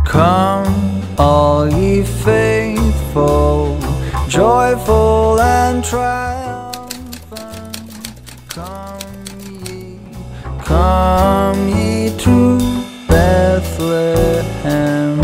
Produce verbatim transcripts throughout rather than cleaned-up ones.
Come, all ye faithful, joyful and triumphant. Come ye, come ye to Bethlehem.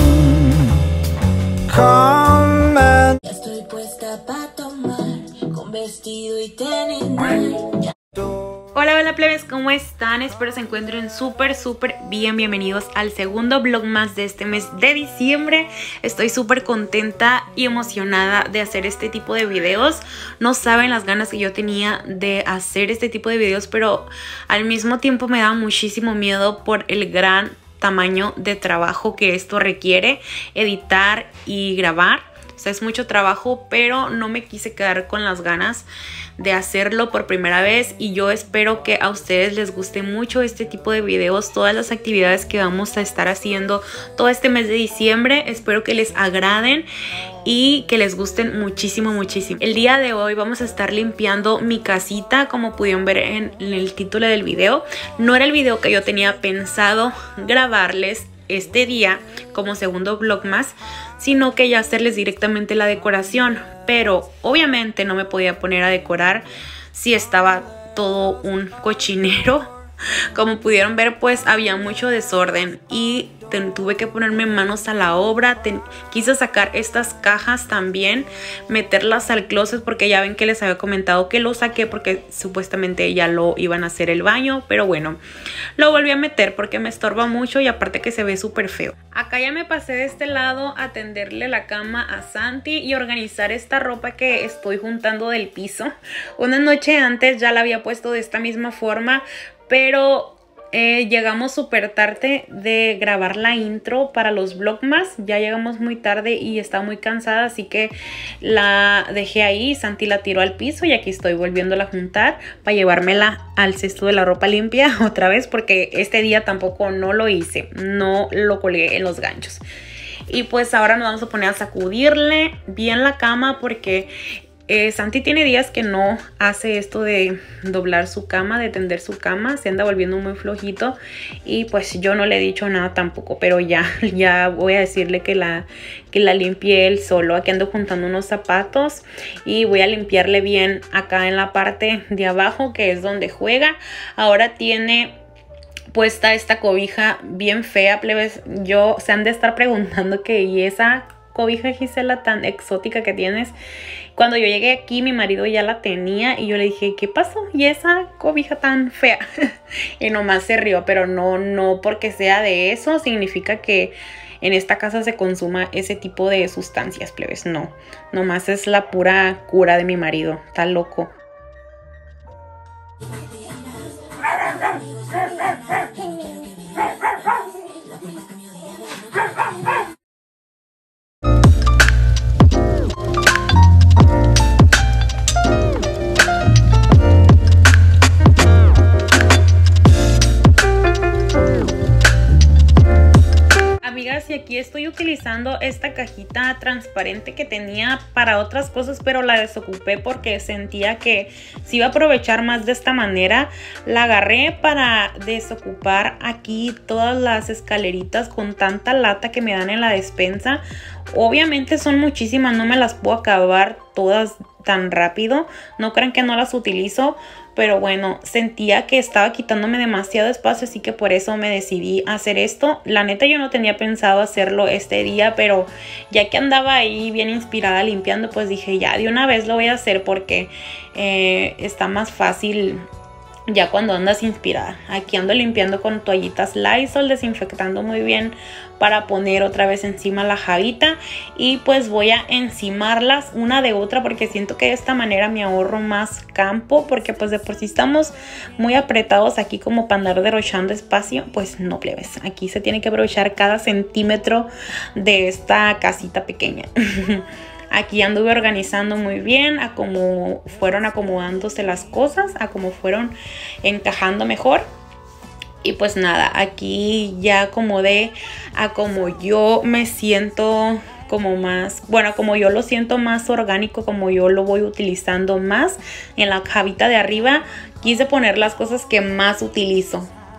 Come and... Ya estoy puesta pa' tomar, con vestido y tenis night. Hola, hola plebes, ¿cómo están? Espero se encuentren súper, súper bien. Bienvenidos al segundo vlog más de este mes de diciembre. Estoy súper contenta y emocionada de hacer este tipo de videos. No saben las ganas que yo tenía de hacer este tipo de videos, pero al mismo tiempo me da muchísimo miedo por el gran tamaño de trabajo que esto requiere, editar y grabar. O sea, es mucho trabajo, pero no me quise quedar con las ganas de hacerlo por primera vez, y yo espero que a ustedes les guste mucho este tipo de videos, todas las actividades que vamos a estar haciendo todo este mes de diciembre. Espero que les agraden y que les gusten muchísimo, muchísimo. El día de hoy vamos a estar limpiando mi casita, como pudieron ver en el título del video. No era el video que yo tenía pensado grabarles este día como segundo vlog más, sino que ya hacerles directamente la decoración, pero obviamente no me podía poner a decorar si estaba todo un cochinero. Como pudieron ver, pues había mucho desorden y tuve que ponerme manos a la obra. Ten quise sacar estas cajas también, meterlas al closet, porque ya ven que les había comentado que lo saqué porque supuestamente ya lo iban a hacer el baño, pero bueno, lo volví a meter porque me estorba mucho y aparte que se ve súper feo. Acá ya me pasé de este lado a tenderle la cama a Santi y organizar esta ropa que estoy juntando del piso. Una noche antes ya la había puesto de esta misma forma, pero eh, llegamos súper tarde de grabar la intro para los vlogmas. Ya llegamos muy tarde y estaba muy cansada, así que la dejé ahí. Santi la tiró al piso y aquí estoy volviéndola a juntar para llevármela al cesto de la ropa limpia otra vez, porque este día tampoco no lo hice, no lo colgué en los ganchos. Y pues ahora nos vamos a poner a sacudirle bien la cama, porque Eh, Santi tiene días que no hace esto de doblar su cama, de tender su cama, se anda volviendo muy flojito, y pues yo no le he dicho nada tampoco, pero ya, ya voy a decirle que la, que la limpie él solo. Aquí ando juntando unos zapatos y voy a limpiarle bien acá en la parte de abajo, que es donde juega. Ahora tiene puesta esta cobija bien fea, plebes. Yo se han de estar preguntando que y esa cobija, Gisela, tan exótica que tienes. Cuando yo llegué aquí, mi marido ya la tenía y yo le dije, ¿qué pasó? ¿Y esa cobija tan fea? Y nomás se rió, pero no, no porque sea de eso significa que en esta casa se consuma ese tipo de sustancias, plebes. No, nomás es la pura cura de mi marido. Está loco. Amigas, y aquí estoy utilizando esta cajita transparente que tenía para otras cosas, pero la desocupé porque sentía que se iba a aprovechar más de esta manera. La agarré para desocupar aquí todas las escaleritas con tanta lata que me dan en la despensa. Obviamente son muchísimas, no me las puedo acabar todas tan rápido, no crean que no las utilizo, pero bueno, sentía que estaba quitándome demasiado espacio, así que por eso me decidí a hacer esto. La neta yo no tenía pensado hacerlo este día, pero ya que andaba ahí bien inspirada limpiando, pues dije ya de una vez lo voy a hacer, porque eh, está más fácil ya cuando andas inspirada. Aquí ando limpiando con toallitas Lysol, desinfectando muy bien para poner otra vez encima la jarita, y pues voy a encimarlas una de otra, porque siento que de esta manera me ahorro más campo, porque pues de por sí estamos muy apretados aquí como para andar derrochando espacio. Pues no, plebes, aquí se tiene que aprovechar cada centímetro de esta casita pequeña. Aquí anduve organizando muy bien a cómo fueron acomodándose las cosas, a cómo fueron encajando mejor. Y pues nada, aquí ya acomodé a como yo me siento como más, bueno, como yo lo siento más orgánico, como yo lo voy utilizando más. En la cajita de arriba quise poner las cosas que más utilizo.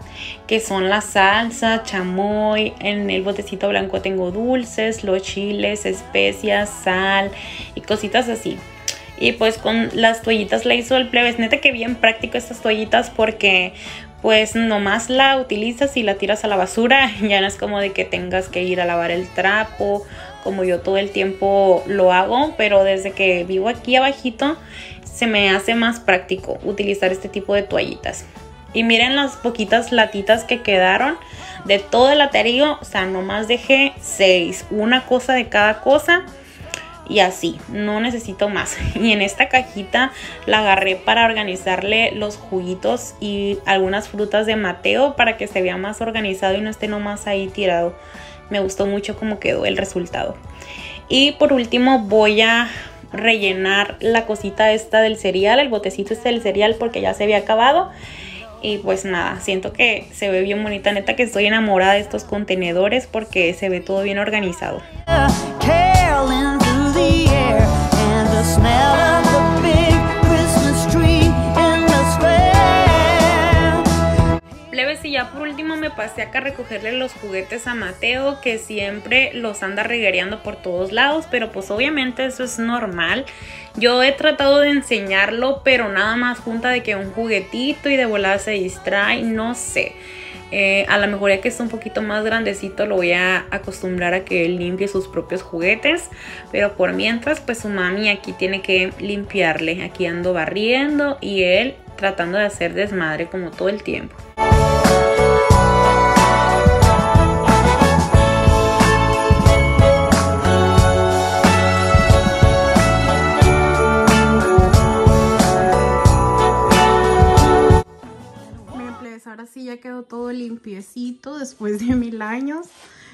que son la salsa, chamoy. En el botecito blanco tengo dulces, los chiles, especias, sal y cositas así. Y pues con las toallitas la hizo el plebes. Neta que bien práctico estas toallitas, porque pues nomás la utilizas y la tiras a la basura. Ya no es como de que tengas que ir a lavar el trapo, como yo todo el tiempo lo hago. Pero desde que vivo aquí abajito se me hace más práctico utilizar este tipo de toallitas. Y miren las poquitas latitas que quedaron de todo el laterío. O sea, nomás dejé seis, una cosa de cada cosa. Y así, no necesito más. Y en esta cajita la agarré para organizarle los juguitos y algunas frutas de Mateo, para que se vea más organizado y no esté nomás ahí tirado. Me gustó mucho cómo quedó el resultado. Y por último voy a rellenar la cosita esta del cereal, el botecito este del cereal, porque ya se había acabado. Y pues nada, siento que se ve bien bonita. Neta que estoy enamorada de estos contenedores porque se ve todo bien organizado. Plebes, y ya por último me pasé acá a recogerle los juguetes a Mateo, que siempre los anda reguereando por todos lados, pero pues obviamente eso es normal. Yo he tratado de enseñarlo, pero nada más junta de que un juguetito y de volada se distrae, no sé. Eh, a lo mejor ya que está un poquito más grandecito lo voy a acostumbrar a que él limpie sus propios juguetes. Pero por mientras pues su mami aquí tiene que limpiarle. Aquí ando barriendo y él tratando de hacer desmadre como todo el tiempo. Ahora sí ya quedó todo limpiecito después de mil años.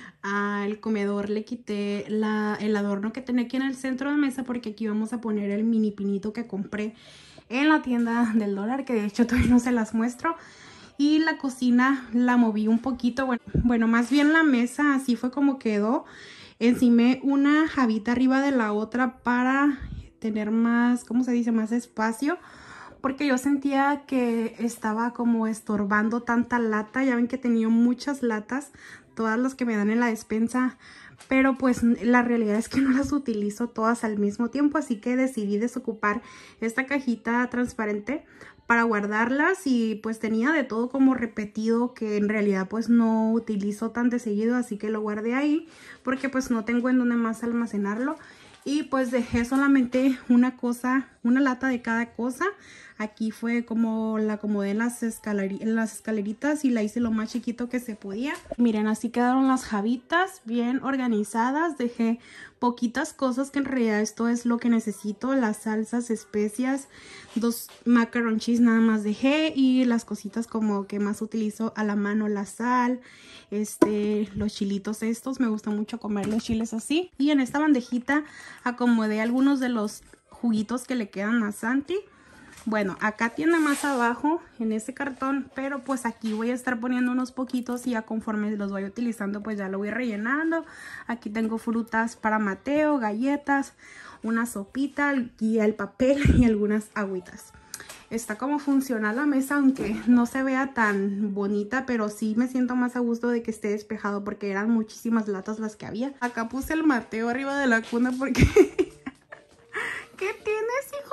Al comedor le quité la, el adorno que tenía aquí en el centro de mesa, porque aquí vamos a poner el mini pinito que compré en la tienda del dólar, que de hecho todavía no se las muestro. Y la cocina la moví un poquito, bueno, bueno más bien la mesa así fue como quedó. Encimé una jabita arriba de la otra para tener más, ¿cómo se dice? Más espacio. Porque yo sentía que estaba como estorbando tanta lata. Ya ven que he tenido muchas latas, todas las que me dan en la despensa. Pero pues la realidad es que no las utilizo todas al mismo tiempo. Así que decidí desocupar esta cajita transparente para guardarlas. Y pues tenía de todo como repetido que en realidad pues no utilizo tan de seguido. Así que lo guardé ahí porque pues no tengo en dónde más almacenarlo. Y pues dejé solamente una cosa, una lata de cada cosa. Aquí fue como la acomodé en las, escaler en las escaleritas y la hice lo más chiquito que se podía. Miren, así quedaron las jabitas bien organizadas. Dejé poquitas cosas que en realidad esto es lo que necesito. Las salsas, especias, dos macaron cheese nada más dejé. Y las cositas como que más utilizo a la mano, la sal, este, los chilitos estos. Me gusta mucho comer los chiles así. Y en esta bandejita acomodé algunos de los juguitos que le quedan a Santi. Bueno, acá tiene más abajo en ese cartón, pero pues aquí voy a estar poniendo unos poquitos y ya conforme los voy utilizando pues ya lo voy rellenando. Aquí tengo frutas para Mateo, galletas, una sopita, y el papel y algunas agüitas. Está como funcional la mesa, aunque no se vea tan bonita, pero sí me siento más a gusto de que esté despejado porque eran muchísimas latas las que había. Acá puse el Mateo arriba de la cuna porque... ¿Qué tienes, hijo?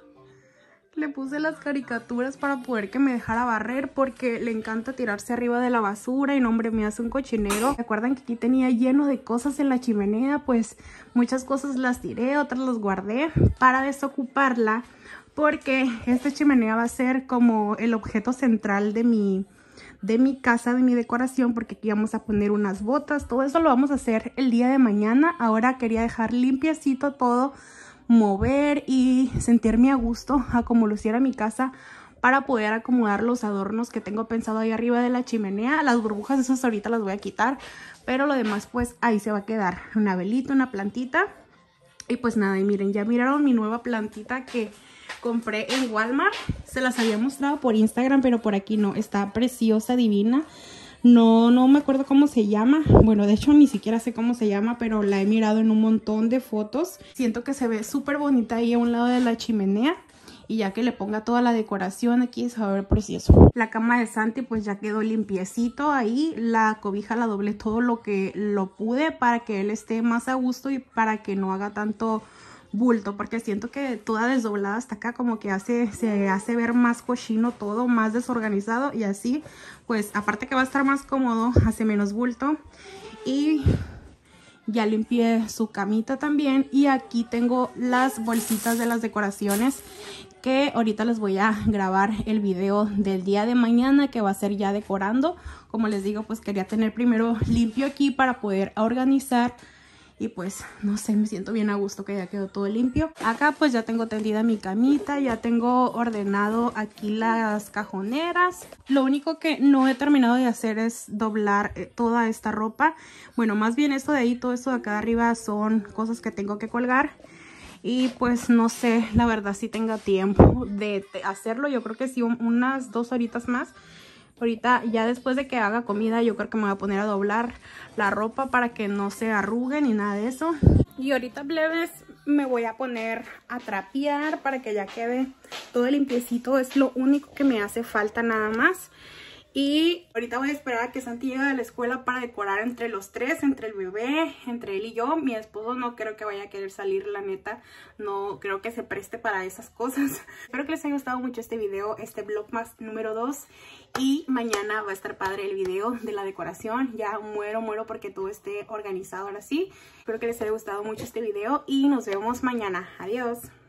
Le puse las caricaturas para poder que me dejara barrer porque le encanta tirarse arriba de la basura y no, hombre, me hace un cochinero. ¿Recuerdan que aquí tenía lleno de cosas en la chimenea? Pues muchas cosas las tiré, otras las guardé para desocuparla porque esta chimenea va a ser como el objeto central de mi, de mi casa, de mi decoración, porque aquí vamos a poner unas botas. Todo eso lo vamos a hacer el día de mañana. Ahora quería dejar limpiecito todo, mover y sentirme a gusto a como luciera mi casa para poder acomodar los adornos que tengo pensado ahí arriba de la chimenea. Las burbujas esas ahorita las voy a quitar, pero lo demás pues ahí se va a quedar. Una velita, una plantita y pues nada. Y miren, ya miraron mi nueva plantita que compré en Walmart. Se las había mostrado por Instagram, pero por aquí no. Está preciosa, divina. No, no me acuerdo cómo se llama. Bueno, de hecho ni siquiera sé cómo se llama, pero la he mirado en un montón de fotos. Siento que se ve súper bonita ahí a un lado de la chimenea. y ya que le ponga toda la decoración aquí se va a ver precioso. La cama de Santi pues ya quedó limpiecito ahí. La cobija la doblé todo lo que lo pude para que él esté más a gusto y para que no haga tanto bulto, porque siento que toda desdoblada hasta acá como que hace se hace ver más cochino todo, más desorganizado, y así pues aparte que va a estar más cómodo, hace menos bulto. Y ya limpié su camita también, y aquí tengo las bolsitas de las decoraciones que ahorita les voy a grabar el video del día de mañana, que va a ser ya decorando. Como les digo, pues quería tener primero limpio aquí para poder organizar. Y pues, no sé, me siento bien a gusto que ya quedó todo limpio. Acá pues ya tengo tendida mi camita, ya tengo ordenado aquí las cajoneras. Lo único que no he terminado de hacer es doblar eh, toda esta ropa. Bueno, más bien esto de ahí, todo esto de acá arriba son cosas que tengo que colgar. Y pues no sé, la verdad si tenga tiempo de, de hacerlo. Yo creo que sí, un, unas dos horitas más. Ahorita ya después de que haga comida yo creo que me voy a poner a doblar la ropa para que no se arrugue ni nada de eso. Y ahorita, plebes, me voy a poner a trapear para que ya quede todo limpiecito. Es lo único que me hace falta nada más. Y ahorita voy a esperar a que Santi llegue de la escuela para decorar entre los tres, entre el bebé, entre él y yo. Mi esposo no creo que vaya a querer salir, la neta. No creo que se preste para esas cosas. Espero que les haya gustado mucho este video, este vlogmas número dos. Y mañana va a estar padre el video de la decoración. Ya muero, muero porque todo esté organizado ahora sí. Espero que les haya gustado mucho este video y nos vemos mañana. Adiós.